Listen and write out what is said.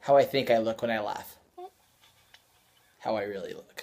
how I think I look when I laugh. How I really look.